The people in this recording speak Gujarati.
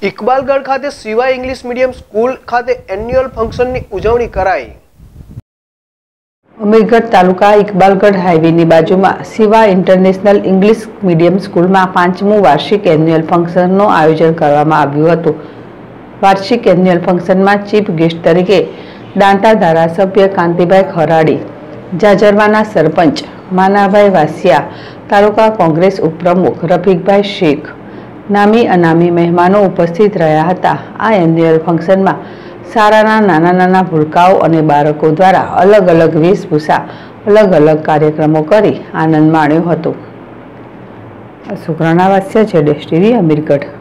ઇકબાલગઢ ખાતે શિવા ઇંગ્લિશ મીડિયમ સ્કૂલ ખાતે એન્યુઅલ ફંક્શનની ઉજવણી કરાઈ। અમીરગઢ તાલુકા ઇકબાલગઢ હાઈવેની બાજુમાં શિવા ઇન્ટરનેશનલ ઇંગ્લિશ મીડિયમ સ્કૂલમાં 5મું વાર્ષિક એન્યુઅલ ફંક્શનનું આયોજન કરવામાં આવ્યું હતું। વાર્ષિક એન્યુઅલ ફંક્શનમાં ચીફ ગેસ્ટ તરીકે દાંતા ધારાસભ્ય કાંતિભાઈ ખરાડી, જાજરવાના સરપંચ માનાભાઈ વાસિયા, તાલુકા કોંગ્રેસ ઉપપ્રમુખ રફીકભાઈ શેખ, નામી અનામી મહેમાનો ઉપસ્થિત રહ્યા હતા। આ એન્યુઅલ ફંક્શનમાં શાળાના નાના ભૂલકાઓ અને બાળકો દ્વારા અલગ અલગ વેશભૂષા, અલગ અલગ કાર્યક્રમો કરી આનંદ માણ્યો હતો। સુગ્રાણા વાસિયા, ZSTV, અમીરગઢ।